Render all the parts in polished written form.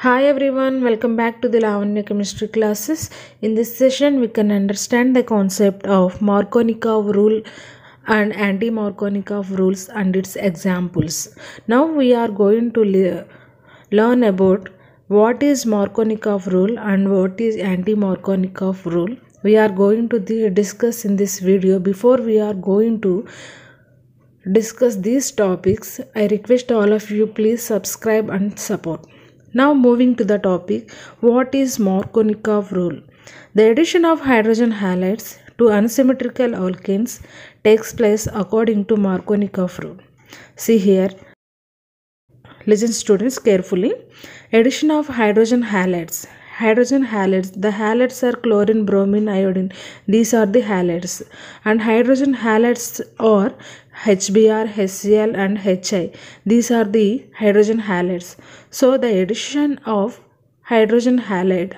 Hi everyone, welcome back to the Lavanya chemistry classes. In this session, we can understand the concept of Markovnikov rule and anti-Markovnikov rules and its examples. Now we are going to learn about what is Markovnikov rule and what is anti-Markovnikov rule. We are going to discuss in this video. Before we are going to discuss these topics, I request all of you please subscribe and support. Now moving to the topic, what is Markovnikov rule? The addition of hydrogen halides to unsymmetrical alkanes takes place according to Markovnikov rule. See here, listen students carefully. Addition of hydrogen halides. Hydrogen halides, the halides are chlorine, bromine, iodine. These are the halides. And hydrogen halides are HBr, HCl and HI. These are the hydrogen halides. So the addition of hydrogen halide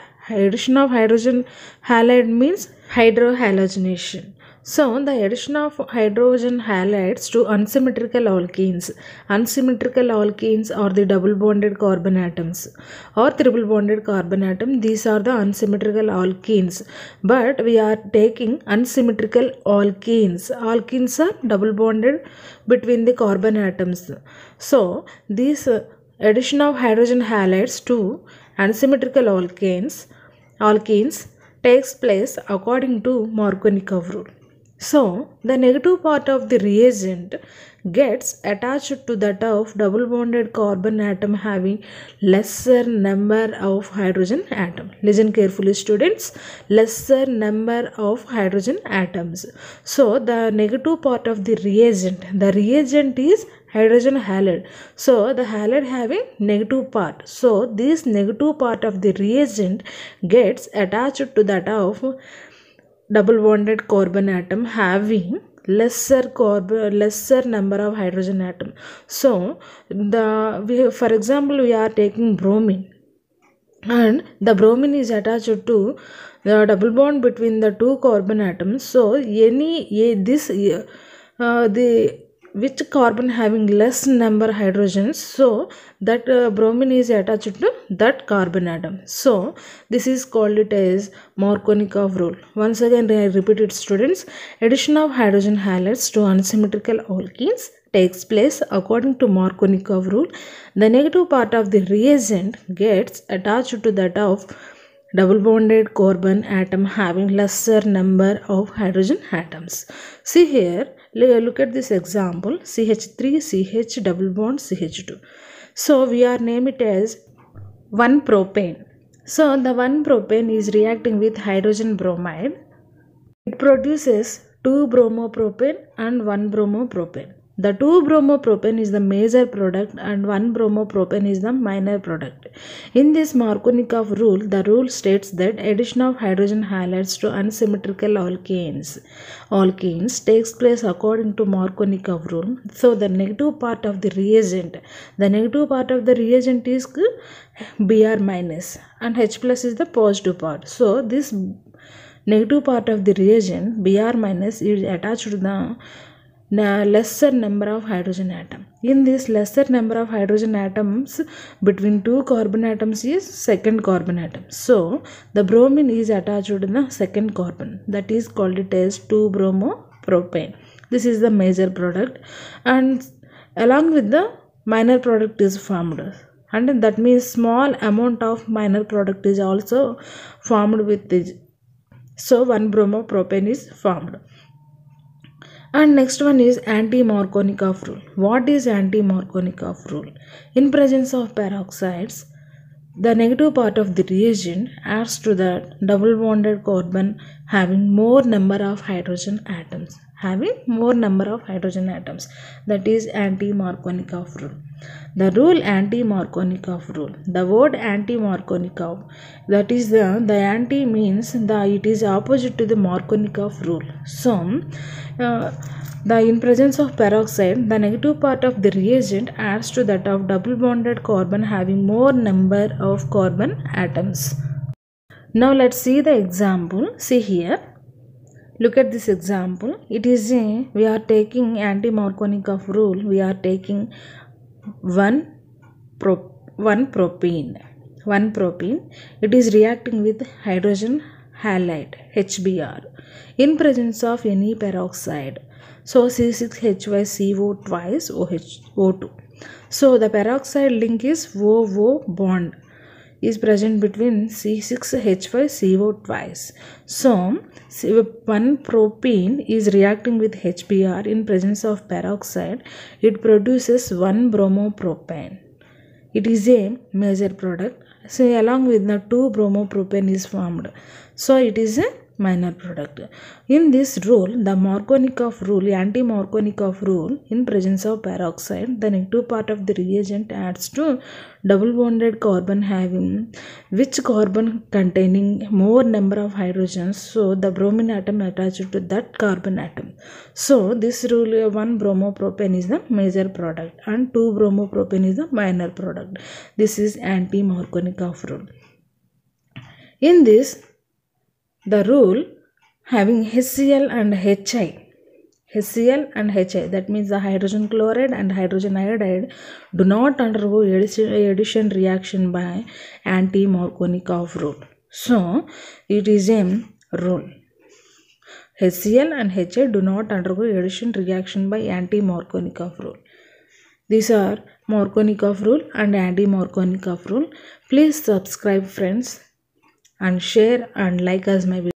means hydrohalogenation. So the addition of hydrogen halides to unsymmetrical alkenes. Unsymmetrical alkenes are the double bonded carbon atoms or triple bonded carbon atom. These are the unsymmetrical alkenes. But we are taking unsymmetrical alkenes. Alkenes are double bonded between the carbon atoms. So this addition of hydrogen halides to unsymmetrical alkenes takes place according to Markovnikov rule. So, the negative part of the reagent gets attached to that of double bonded carbon atom having lesser number of hydrogen atom. Listen carefully students, lesser number of hydrogen atoms. So, the negative part of the reagent is hydrogen halide. So, the halide having negative part. So, this negative part of the reagent gets attached to that of double bonded carbon atom having lesser number of hydrogen atom. So for example we are taking bromine, and the bromine is attached to the double bond between the two carbon atoms. So which carbon having less number hydrogens, so that bromine is attached to that carbon atom. So this is called it as Markovnikov rule. Once again I repeat it students, addition of hydrogen halides to unsymmetrical alkenes takes place according to Markovnikov rule. The negative part of the reagent gets attached to that of double bonded carbon atom having lesser number of hydrogen atoms. See here, look at this example, CH3 CH double bond CH2. So we are name it as 1-propane. So the 1-propane is reacting with hydrogen bromide. It produces 2-bromopropane and 1-bromopropane. The 2-bromopropane is the major product and 1-bromopropane is the minor product. In this Markovnikov rule, the rule states that addition of hydrogen halides to unsymmetrical alkenes takes place according to Markovnikov rule. So the negative part of the reagent is Br minus and H plus is the positive part. So this negative part of the reagent Br minus is attached to the lesser number of hydrogen atom. In this lesser number of hydrogen atoms between two carbon atoms is second carbon atom. So the bromine is attached to the second carbon, that is called it as 2-bromopropane. This is the major product, and along with the minor product is formed, and that means small amount of minor product is also formed with this. So 1-bromopropane is formed. And next one is anti-Markovnikov rule. What is anti-Markovnikov rule? In presence of peroxides, the negative part of the reagent adds to the double bonded carbon having more number of hydrogen atoms. That is anti-Markovnikov rule. The rule anti-Markovnikov rule. The word anti-Markovnikov, that is the anti means it is opposite to the Markovnikov rule. So in presence of peroxide, the negative part of the reagent adds to that of double bonded carbon having more number of carbon atoms. Now let's see the example. See here, look at this example. It is we are taking anti-Markovnikov rule. We are taking 1-propene. 1-propene. It is reacting with hydrogen halide HBr in presence of any peroxide. So C6Hy CO twice OH O2. So the peroxide link is OO bond is present between C6Hy CO twice. So 1-propene is reacting with HBr in presence of peroxide. It produces 1-bromopropane. It is a major product. So along with the 2-bromopropane is formed. So it is a minor product. In this rule, the Markovnikov rule, anti-Markovnikov rule, in presence of peroxide, the negative part of the reagent adds to double bonded carbon having which carbon containing more number of hydrogens. So the bromine atom attached to that carbon atom. So this rule, 1-bromopropane is the major product and 2-bromopropane is the minor product. This is anti-Markovnikov rule. In this, the rule having HCl and HI, that means the hydrogen chloride and hydrogen iodide do not undergo addition reaction by anti-Markovnikov rule. So it is a rule. HCl and HI do not undergo addition reaction by anti-Markovnikov rule. These are Markovnikov rule and anti-Markovnikov rule. Please subscribe friends and share and like us my video.